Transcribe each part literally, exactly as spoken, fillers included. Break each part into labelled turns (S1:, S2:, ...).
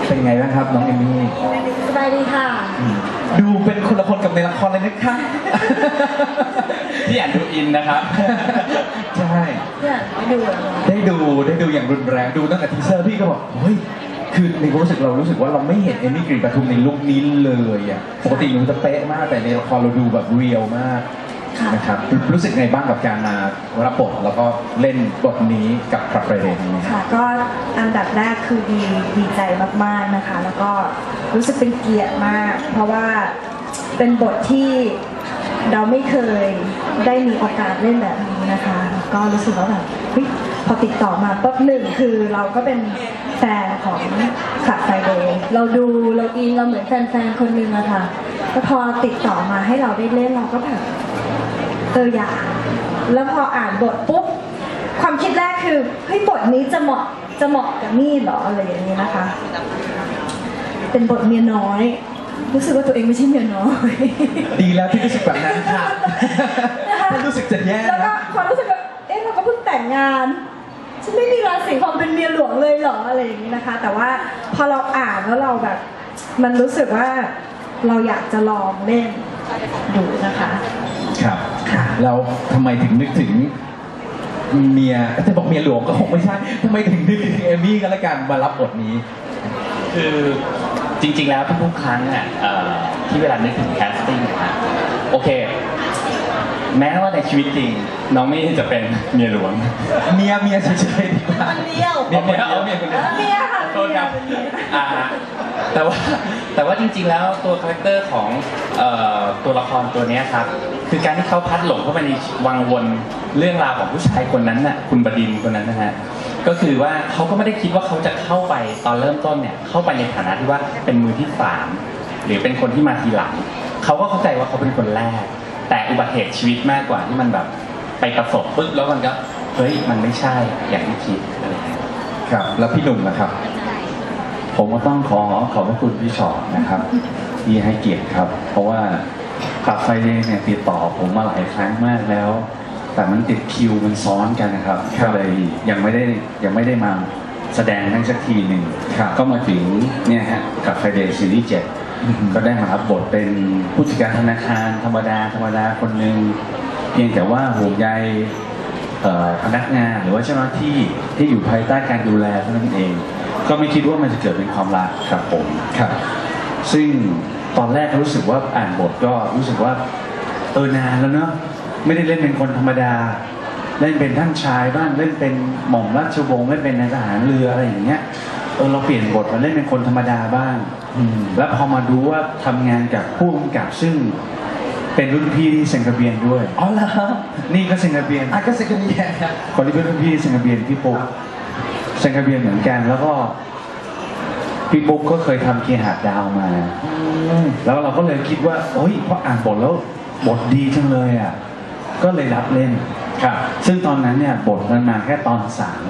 S1: เป็นไงบ้างครับน้องเอมี่
S2: สบายดีค่ะ
S1: ดูเป็นคนละคนกับในละครเลยนะคะ
S3: พี่อ่านดูอินนะครับ
S1: ใช่
S2: ได้ดู
S1: ได้ดูได้ดูอย่างรุนแรงดูตั้งแต่ทีเซอร์พี่ก็บอกเฮ้ยคือในความรู้สึกเรารู้สึกว่าเราไม่เห็นเอมี่กรีนปทุมในลุคนี้เลยอ่ะปกติหนูจะเป๊ะมากแต่ในละครเราดูแบบเรียลมากนะครับรู้สึกไงบ้างกับการมารับบทแล้วก็เล่นบทนี้กับคลับไฟเดย์นี้
S2: ค่ะก็อันดับแรกคือดีดีใจมากๆนะคะแล้วก็รู้สึกเป็นเกียรติมากเพราะว่าเป็นบทที่เราไม่เคยได้มีโอกาสเล่นแบบนี้นะคะก็รู้สึกว่าแบบพอติดต่อมาปุ๊บหนึ่งคือเราก็เป็นแฟนของคลับไฟเดย์เราดูเราอินเราเหมือนแฟนๆคนหนึ่งอะค่ะแล้วพอติดต่อมาให้เราได้เล่นเราก็แบบเอออยากแล้วพออ่านบทปุ๊บความคิดแรกคือเฮ้ยบทนี้จะเหมาะจะเหมาะกับนี่เหรออะไรอย่างนี้นะคะเป็นบทเมียน้อยรู้สึกว่าตัวเองไม่ใช่เมียน้อย
S1: ดีแล้วที่รู้สึกแบบนั้นค่ะไม่รู้สึกจะแย่
S2: แล้วก็ความรู้สึกว่าเอ๊ะเราก็เพิ่งแต่งงานฉันไม่มีราศีความเป็นเมียหลวงเลยเหรออะไรอย่างนี้นะคะแต่ว่าพอเราอ่านแล้วเราแบบมันรู้สึกว่าเราอยากจะลองเล่นดูนะคะ
S1: ครับแล้วทำไมถึงนึกถึงเมียจะบอกเมียหลวงก็คงไม่ใช่ทำไมถึงนึกถึงเอมี่กันละกันมารับบทนี้
S3: คือจริงๆแล้วทุกๆครั้งอ่ะที่เวลานึกถึงแคสติ้งนะโอเคแม้ว่าในชีวิตจริงน้องไม่จะเป็นเมียหลวง
S1: เมียเมียเฉยๆดีกว่า
S2: เมีย
S3: เมียเมียเอาเมียคนเดียว
S2: เมียค่ะ
S3: โทษครับแต่ว่าแต่ว่าจริงๆแล้วตัวคาแรคเตอร์ของตัวละครตัวนี้ครับคือการที่เขาพัดหลงเข้าไปในวังวนเรื่องราวของผู้ชายคนนั้นน่ะคุณบดินทร์คนนั้นนะฮะก็คือว่าเขาก็ไม่ได้คิดว่าเขาจะเข้าไปตอนเริ่มต้นเนี่ยเข้าไปในฐานะที่ว่าเป็นมือที่สามหรือเป็นคนที่มาทีหลังเขาก็เข้าใจว่าเขาเป็นคนแรกแต่อุบัติเหตุชีวิตมากกว่าที่มันแบบไปประสบปึ๊บแล้วมันก็เฮ้ยมันไม่ใช่อย่างที่คิดอะไร
S1: ครับแล้วพี่หนุ่มนะครับ
S4: ผมก็ต้องขอขอบพระคุณพี่ชอตนะครับที่ให้เกียรติครับเพราะว่าคลับไฟเดย์เนี่ยติดต่อผมมาหลายครั้งมากแล้วแต่มันติดคิวมันซ้อนกันนะครับก็เลยยังไม่ได้ยังไม่ได้มาแสดงทั้งสักทีหนึ่งก็มาถึงเนี่ยฮะกับไฟเดย์ซีรีส์เจ็ดก็ได้มารับบทเป็นผู้จัดการธนาคารธรรมดาธรรมดาคนหนึ่งเพียงแต่ว่าห่วงใยพนักงานหรือว่าเจ้าหน้าที่ที่อยู่ภายใต้การดูแลเท่านั้นเองก็ไม่คิดว่ามันจะเกิดเป็นความรักครับผมครับซึ่งตอนแรกรู้สึกว่าอ่านบทก็รู้สึกว่าเออนานแล้วเนาะไม่ได้เล่นเป็นคนธรรมดาเล่นเป็นท่านชายบ้างเล่นเป็นหม่อมราชวงศ์เล่นเป็นนายทหารเรืออะไรอย่างเงี้ยเออเราเปลี่ยนบทมาเล่นเป็นคนธรรมดาบ้างแล้วพอมาดูว่าทำงานกับผู้กำกับซึ่งเป็นรุ่นพี่ที่เซนกาเบียนด้วย
S1: อ๋อเหรอ
S4: นี่ก็เซนกาเบียน
S1: อ่ะก็เซนกาเบียนครับ
S4: คนที่เป็นรุ่นพี่เซนกาเบียนพี่ปุ๊กเซนกาเบียนเหมือนกันแล้วก็พี่ปุ๊กก็เคยทำเกียร์หาดดาวมาแล้วเราก็เลยคิดว่าโอ้ยพออ่านบทแล้วบทดีจังเลยอ่ะก็เลยรับเล่นครับซึ่งตอนนั้นเนี่ยบทมันมาแค่ตอนสาม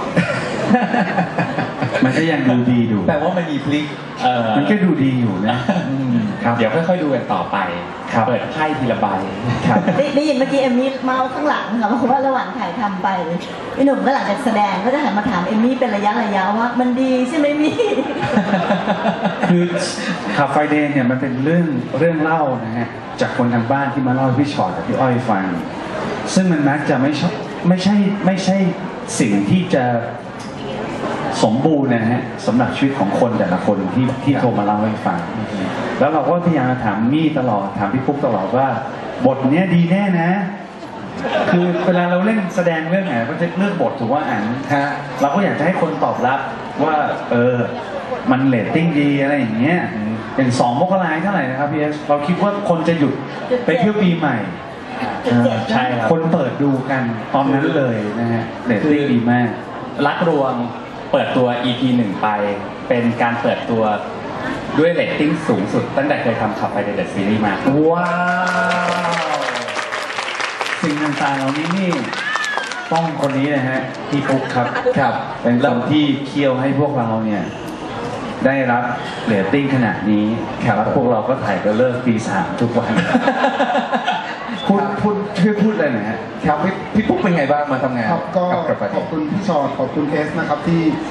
S4: มันก็ยังดูดีอยู่
S1: แต่ว่ามันมีพลิก
S4: มันก็ดูดีอยู่นะครับ
S3: เดี๋ยวค่อยๆดูกันต่อไปเปิดไพ่ทีละใบ
S2: ได้ยินเมื่อกี้เอมมี่เมาข้างหลังค่ะเพราะว่าระหว่างถ่ายทำไปพี่หนุ่มก็หลังจากแสดงก็จะหันมาถามเอมมี่เป็นระยะระยะว่ามันดีใช่ไหมมี่
S4: คือคาไฟเดย์เนี่ยมันเป็นเรื่องเรื่องเล่านะฮะจากคนทางบ้านที่มาเล่าให้พี่ชอตกับพี่อ้อยฟังซึ่งมันมักจะไม่ใช่ไม่ใช่ไม่ใช่สิ่งที่จะสมบูรณ์นะฮะสำหรับชีวิตของคนแต่ละคนที่ที่โทรมาเล่าให้ฟังแล้วเราก็พยายามถามมี่ตลอดถามพี่ปุ๊กตลอดว่าบทเนี้ยดีแน่นะคือเวลาเราเล่นแสดงเรื่องไหนก็จะเลือกบทถูกว่าอ่านฮะเราก็อยากจะให้คนตอบรับว่าเออมันเรตติ้งดีอะไรอย่างเงี้ยอย่างสองมกราเท่าไหร่นะครับพี่เอสเราคิดว่าคนจะหยุดไปเที่ยวปีใหม่
S3: ใช่ครับ
S4: คนเปิดดูกันตอนนั้นเลยนะฮะเรตติ้งดีมาก
S3: รักรวงเปิดตัว อี พี หนึ่งไปเป็นการเปิดตัวด้วยเรตติ้งสูงสุดตั้งแต่เคยทำขับไปเดอะซีรีส์มา
S1: ว้าว
S4: สิ่งต่างๆเหล่านี้นี่ต้องคนนี้นะฮะพี่ปุ๊กครับครับเป็นคนที่เคี่ยวให้พวกเราเนี่ยได้รับเรตติ้งขนาดนี้แล้วพวกเราก็ถ่ายก็เลิกปีสามทุกวันพูดพูดช่วยพูดอะไรหน่อยฮะ
S1: ครับพี่พี่ปุ๊กเป็นไงบ้างมาทำงาน
S5: ครับก็ขอบคุณพี่ชอตขอบคุณเอสนะครับที่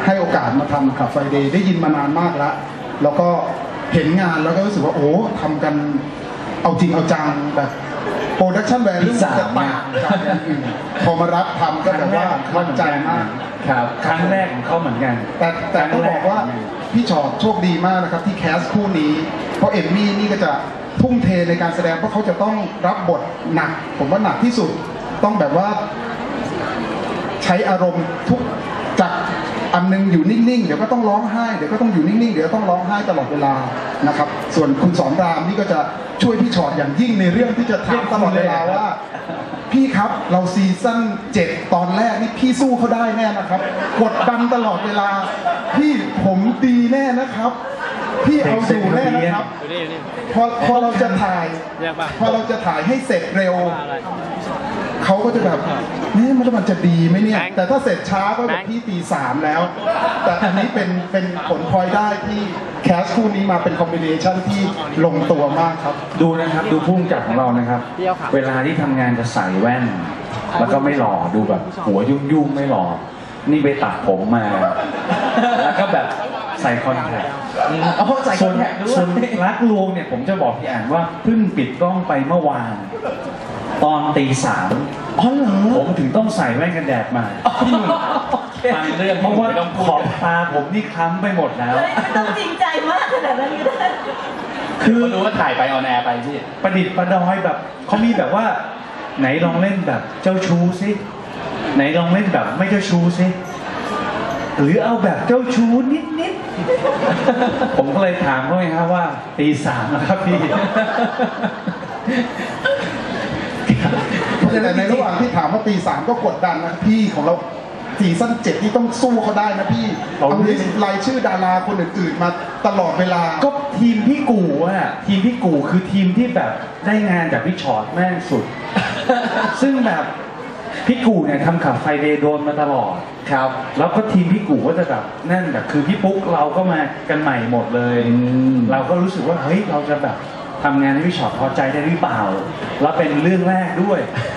S5: ให้โอกาสมาทำขับไฟเดย์ได้ยินมานานมากแล้วแล้วก็เห็นงานแล้วก็รู้สึกว่าโอ้ทำกันเอาจริงเอาจังแบบโปรดักชั่นแวลูจะต่างจากอย่างอื่นพอมารับทำก็แบบว่ามั่นใจมาก
S1: ครับ
S4: ครั้งแรกของเขาเหมือนกัน
S5: แต่แต่ต้องบอกว่าพี่ชอตโชคดีมากนะครับที่แคสคู่นี้เพราะเอมมี่นี่ก็จะทุ่มเทในการแสดงเพราะเขาจะต้องรับบทหนักผมว่าหนักที่สุดต้องแบบว่าใช้อารมณ์ทุกจากอันนึงอยู่นิ่งๆเดี๋ยวก็ต้องร้องไห้เดี๋ยวก็ต้องอยู่นิ่งๆเดี๋ยวต้องร้องไห้ตลอดเวลานะครับส่วนคุณสอนรามนี่ก็จะช่วยพี่ชอตอย่างยิ่งในเรื่องที่จะถามตลอดเวลาว่าพี่ครับเราซีซั่นเจ็ดตอนแรกนี่พี่สู้เขาได้แน่นะครับกดดันตลอดเวลาพี่ผมดีแน่นะครับ พี่เอาอยู่แน่นะครับพอพอเราจะถ่ายพอเราจะถ่ายให้เสร็จเร็วเขาก็จะแบบนี่มันมันจะดีไหมเนี่ยแต่ถ้าเสร็จช้าก็แบบพี่ตีสามแล้ว แต่อันนี้เป็นเป็นผลพลอยได้ที่แคสคู่นี้มาเป็นคอมบิเนชันที่ลงตัวมากครับ
S4: ดูนะครับดูพุ่งกับของเรานะครับ เวลาที่ทำงานจะใส่แว่น แล้วก็ไม่หล่อดูแบบหัวยุ่งๆไม่หล่อนี่ไปตัดผมมา แล้วก็แบบใส่คอนแทค
S1: เอาใส่คอนแทคด้วย
S4: ส่วนรักลวงเนี่ยผมจะบอกพี่อ่านว่าเพิ่งปิดกล้องไปเมื่อวาน ตอนตีสาม
S1: อ๋อเหรอ
S4: ผมถึงต้องใส่แว่นกันแดดมา
S3: ฟังเรื่อง
S4: เพราะว่า
S3: ไม่ต้องพู
S4: ข
S3: ด
S4: อบตาผมนี่คล้ำไปหมดแล้ว
S2: ไม่ต้องจริงใจมากขนาดนั้นก็ได้
S3: คือรู้ว่าถ่ายไปออนแอร์ไปพี่
S4: ประดิษฐ์ประดอยแบบเขามีแบบว่า ไหนลองเล่นแบบเจ้าชู้สิไหนลองเล่นแบบไม่เจ้าชู้สิหรือเอาแบบเจ้าชู้นิดๆ ผมก็เลยถามเขาไงครับว่าตีสามแล้วครับพี่
S5: แต่ในระหว่างที่ถามว่าปีสามก็กดดันนะพี่ของเราซีซั่นเจ็ดที่ต้องสู้เขาได้นะพี่
S4: เอา
S5: เอา
S4: ดิ
S5: ลิสต์รายชื่อดาราคนอื่นๆมาตลอดเวลา
S4: ก็ทีมพี่กู่อะทีมพี่กู่คือทีมที่แบบได้งานจากพี่ชอตแม่งสุด ซึ่งแบบพี่กู่เนี่ยทำขับไฟเดย์โดนมาตลอด
S1: ครับ
S4: แล้วก็ทีมพี่กู่ก็จะแบบนั่นแบบคือพี่ปุ๊กเราก็มากันใหม่หมดเลย
S1: อืม
S4: เราก็รู้สึกว่าเฮ้ยเราจะแบบทำงานให้พี่ชอตพอใจได้หรือเปล่า แล้วเป็นเรื่องแรกด้วย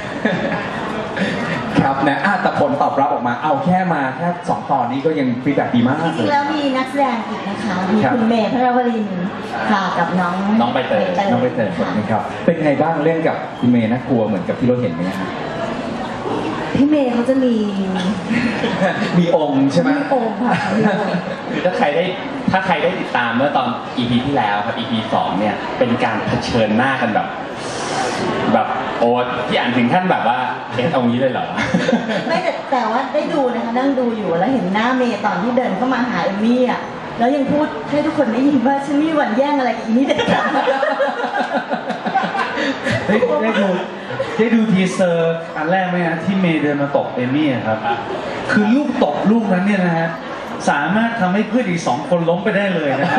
S1: ครับนะอ่ะแต่ผลตอบรับออกมาเอาแค่มาแค่สองตอนนี้ก็ยังฟีดแบ็กดีมาก
S2: จ
S1: เล
S2: ริง
S1: ย
S2: ๆแล้วมีนักแสดงอีกนะคะ มี
S1: ครับ
S2: คุณเมย์พระวรินทร์ค่ะกับน้อง
S3: น้องใบเตย
S1: น้องใบเตยนะครับเป็นไงบ้างเล่นกับคุณเมย์น่ากลัวเหมือนกับที่เราเห็นไหมฮะ
S2: พี่เมย์เขาจะมี
S1: มีองค์ใช่ไหม
S2: มีองค์ค่ะมีองค์
S3: คือถ้าใครได้ถ้าใครได้ติดตามเมื่อตอน อี พี ที่แล้วครับ อี พี สองเนี่ยเป็นการเผชิญหน้ากันแบบ แบบโอ้ที่อ่านถึงขั้นแบบว่าเอ๊ะเอางี้เลยเหรอ
S2: ไม่แต่แต่ว่าได้ดูนะคะนั่งดูอยู่แล้วเห็นหน้าเมย์ตอนที่เดินเข้ามาหาเอมมี่อ่ะแล้วยังพูดให้ทุกคนได้ยินว่าฉันไม่มีวันแย่งอะไรกับอีนี่เด็ดขาด
S4: ได้ได้ดูได้ดูทีเซอร์อันแรกไหมฮะที่เมย์เดินมาตบเอมี่อะครับ คือลูกตบลูกนั้นเนี่ยนะฮะสามารถทำให้เพื่อนอีกสองคนล้มไปได้เลยนะครับ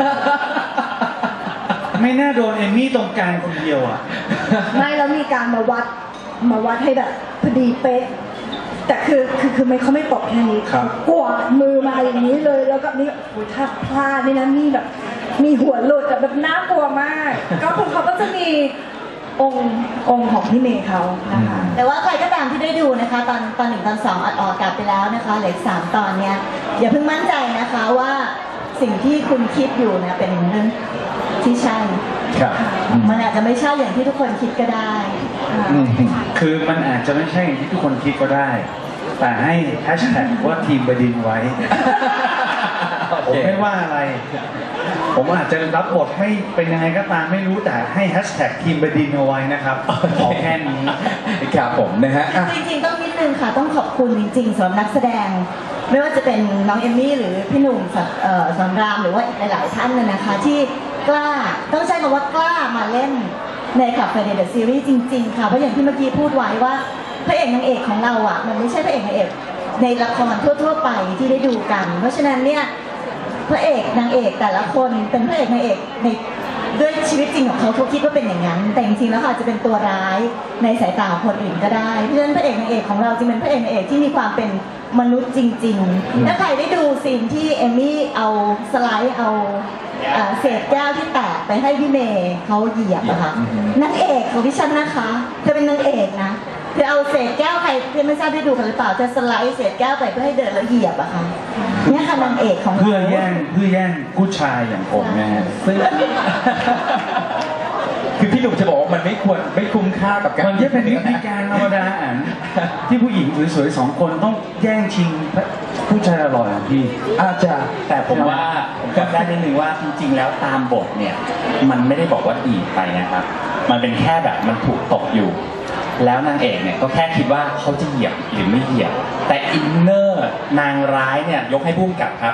S4: ไม่น่าโดนเอมี่ตรงกลางคนเดียวอ่ะ
S2: ไม่แล้วมีการมาวัดมาวัดให้แบบพอดีเป๊ะแต่คือคือคือไม่เขาไม่ตบแค่นี้
S4: ครับ
S2: กวาดมือมาอย่างนี้เลยแล้วก็นี่โอ้ยถ้าพลาดนี่นะมีแบบมีหัวหลุดอะแบบน่ากลัวมาก ก็คือเขาก็จะมีองค์องค์ของพี่เมย์เขานะคะ แต่ว่าใครก็ตามที่ได้ดูนะคะตอนตอนหนึ่งตอนสองออกอากาศไปแล้วนะคะเหลืออีกสามตอนเนี้ยอย่าเพิ่งมั่นใจนะคะว่าสิ่งที่คุณคิดอยู่เนี่ยเป็นเรื่องที่ใช่
S1: ครับ
S2: มันอาจจะไม่ใช่อย่างที่ทุกคนคิดก็ได้ค่ะ
S1: อืม
S4: คือมันอาจจะไม่ใช่อย่างที่ทุกคนคิดก็ได้ แต่ให้แฮชแท็กว่าทีมบดินทร์ไว้ ผมไม่ว่าอะไร ผมอาจจะรับบทไม่เป็นยังไงก็ตามไม่รู้แต่ให้แฮชแท็กทีมบดินทร์เอาไว้นะครับขอแค่นี้
S1: ครับผมนะฮะอ่ะ
S2: จริงๆต้องนิดนึงค่ะต้องขอบคุณจริงๆสำหรับนักแสดง ไม่ว่าจะเป็นน้องเอมมี่หรือพี่หนุ่มสอนเอ่อสอนรามหรือว่าอีกหลายๆท่านเลยนะคะ ที่กล้าต้องใช้คำว่ากล้ามาเล่นในขับไฟเดย์เดอะซีรีส์จริงๆค่ะเพราะอย่างที่เมื่อกี้พูดไว้ว่าพระเอกนางเอกของเราอ่ะมันไม่ใช่พระเอกนางเอกในละครทั่วๆไปที่ได้ดูกัน เพราะฉะนั้นเนี่ยพระเอกนางเอกแต่ละคนเป็นพระเอกนางเอกในด้วยชีวิตจริงของเขาเขาคิดว่าเป็นอย่างนั้นแต่จริงๆแล้วค่ะจะเป็นตัวร้ายในสายตาของคนอื่นก็ได้เพราะฉะนั้นพระเอกนางเอกของเราจึงเป็นพระเอกนางเอกที่มีความเป็น
S6: มนุษย์จริงๆถ้าใครได้ดูซีนที่เอมมี่เอาสไลด์เอาเอ่อเศษแก้วที่แตกไปให้พี่เมย์เขาเหยียบอะค่ะนางเอกของดิฉันนะคะเธอเป็นนางเอกนะเธอเอาเศษแก้วใครเธอไม่ทราบได้ดูกันหรือเปล่าเธอสไลด์เศษแก้วไปเพื่อให้เดินแล้วเหยียบอะค่ะเนี่ยค่ะนางเอกของ
S4: เพื่อแย่งเพื่อแย่งผู้ชายอย่างผมนะฮะซึ่ง
S1: คือพี่หนุ่มจะบอกว่ามันไม่ควรไม่คุ้มค่ากับการ
S4: มันจะเป็นวิธีการธรรมดาอ่านที่ผู้หญิงสวยๆสองคนต้องแย่งชิงผู้ชายอร่อยอ่ะพี่
S1: อาจจะ
S3: แต่ผมว่าผมจำได้นิดนึงว่าจริงๆแล้วตามบทเนี่ยมันไม่ได้บอกว่าดีดไปนะครับมันเป็นแค่แบบมันถูกตกอยู่ แล้วนางเอกเนี่ยก็แค่คิดว่าเขาจะเหยียบหรือไม่เหยียบแต่อินเนอร์นางร้ายเนี่ยยกให้พุ่มกับครับ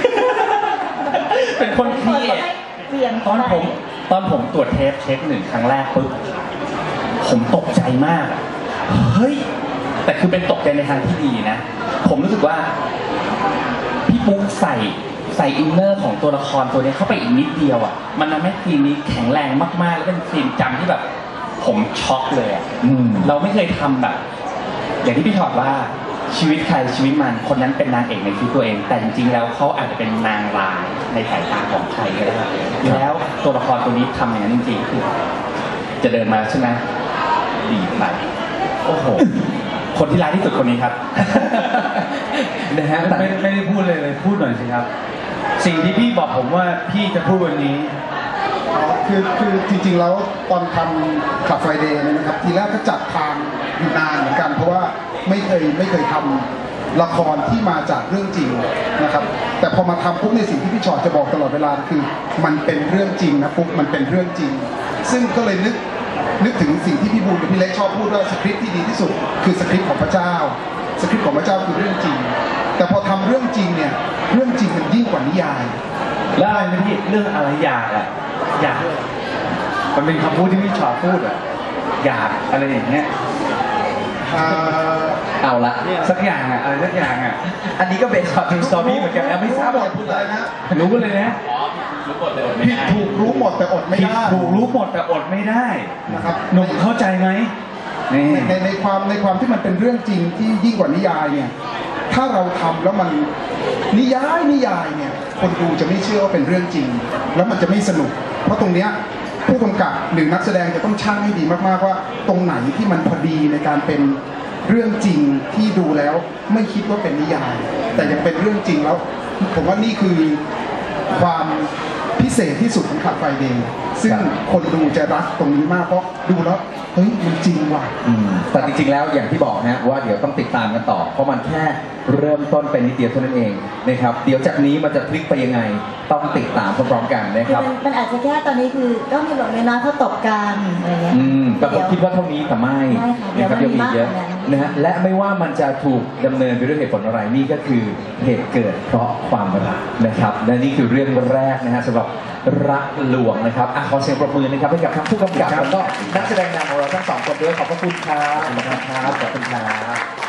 S3: เป็นคนครีเอท
S6: เปลี่ยน
S3: ตอนผมตอนผมตรวจเทปเช็คหนึ่งครั้งแรกปุ๊บผมตกใจมากอะเฮ้ยแต่คือเป็นตกใจในทางที่ดีนะ ผมรู้สึกว่าพี่ปุ๊กใส่ใส่อินเนอร์ของตัวละครตัวนี้เข้าไปอีกนิดเดียวอ่ะมันทำให้ซีนนี้แข็งแรงมากๆแล้วเป็นซีนจำที่แบบผมช็อกเลยอ่ะ
S1: อืม
S3: เราไม่เคยทำแบบ อย่างที่พี่ถอดว่าชีวิตใครชีวิตมันคนนั้นเป็นนางเอกในชีวิตตัวเอง แต่จริงๆแล้วเขาอาจจะเป็นนางร้ายในสายตาของใครก็ได้แล้วตัวละครตัวนี้ทำอย่างนั้นจริงๆคือจะเดินมาใช่ไหมดีดไปโอ้โห คนที่ร้ายที่สุดคนนี้ครับ
S1: นะฮะแต่
S4: ไม่ไม่ได้พูดเลยเลยพูดหน่อยสิครับ สิ่งที่พี่บอกผมว่าพี่จะพูดวันนี้
S5: คือคือจริงๆแล้วตอนทำคลับไฟเดย์เนี่ยนะครับทีแรกก็จัดทางอยู่นานเหมือนกัน เพราะว่าไม่เคยไม่เคยทำละครที่มาจากเรื่องจริงนะครับแต่พอมาทำปุ๊บในสิ่งที่พี่ชอตจะบอกตลอดเวลาคือมันเป็นเรื่องจริงนะปุ๊บมันเป็นเรื่องจริง ซึ่งก็เลยนึกนึกถึงสิ่งที่พี่บูลกับพี่เล็กชอบพูดว่าสคริปต์ที่ดีที่สุดคือสคริปต์ของพระเจ้าสคริปต์ของพระเจ้าคือเรื่องจริง แต่พอทำเรื่องจริงเนี่ยเรื่องจริงมันยิ่งกว่านิยาย
S4: แล้วอะไรนะพี่เรื่องอะไรอยากอ่ะอยากมันเป็นคำพูดที่พี่ชอบพูดอ่ะอยากอะไรอย่างเงี้ย
S5: อ่า
S1: เอาละ
S4: สักอย่างอ่ะอะไรสักอย่างอ่ะ
S1: อันนี้ก็เป็นช็อตทูสตอรี่เหมือนกันนะไม่ทราบ
S5: หม
S1: ว่า
S5: ดพูดอะไรนะ
S4: รู้กันเลยนะ
S3: รู้หมดเลย
S5: ผิดถูกรู้หมดแต่อดไม่
S4: ผิด
S5: ได้
S4: ถูกรู้หมดแต่อดไม่ได้
S5: นะครับ
S4: หนุ่มเข้าใจไหมนี่
S5: ในในในความในความที่มันเป็นเรื่องจริงที่ยิ่งกว่านิยายเนี่ยถ้าเราทำแล้วมันนิยายนิยายเนี่ยคนดูจะไม่เชื่อว่าเป็นเรื่องจริง แล้วมันจะไม่สนุก เพราะตรงเนี้ยผู้กำกับหรือนักแสดงจะต้องชั่งให้ดีมากๆว่าตรงไหนที่มันพอดีในการเป็นเรื่องจริงที่ดูแล้วไม่คิดว่าเป็นนิยาย แต่ยังเป็นเรื่องจริงแล้ว ผมว่านี่คือความพิเศษที่สุดของขับไฟเดย์ซึ่งคนดูจะรักตรงนี้มากเพราะดูแล้วเฮ้ยมันจริงว่ะ
S1: อืมแต่จริงๆแล้วอย่างที่บอกฮะว่าเดี๋ยวต้องติดตามกันต่อ เพราะมันแค่เริ่มต้นเป็นนิดเดียวเท่านั้นเองนะครับเดี๋ยวจากนี้มันจะพลิกไปยังไงต้องติดตามพร้อมๆกันนะ
S6: คื
S1: ค
S6: อ
S1: รับ
S6: มันมันอาจจะแค่ตอนนี้คือก็มีหลงน้อยๆเขาตบกันอะไรเงี้ย
S1: อืมแต่ผมคิดว่าเท่านี้แต่ไม่
S6: ไม่ค่ะเดี๋ยว
S1: นะครับ
S6: มัน
S1: ยังมีอีกเยอะ
S6: มากกว่านั้น
S1: นะฮะและไม่ว่ามันจะถูกดำเนินไปด้วยเหตุผลอะไรนี่ก็คือเหตุเกิดเพราะความรักนะครับและนี่คือเรื่องแรกนะฮะสำหรับรักหลวงนะครับอ่ะขอเสียงปรบมือนะครับให้กับทั้งผู้กำกับแล้วก็นักแสดงนำของเราทั้งสองคนด้วยขอบพระคุณครับขอบคุณครับขอบคุณครับ